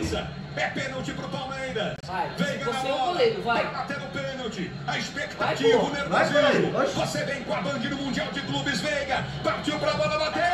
Autoriza. É pênalti pro Palmeiras. Vai, Veiga você na é o bola. goleiro, vai. Vai bater no pênalti. A expectativa, o nervosismo. Você vem com a Band no Mundial de Clubes, Veiga. Partiu pra bola, bateu.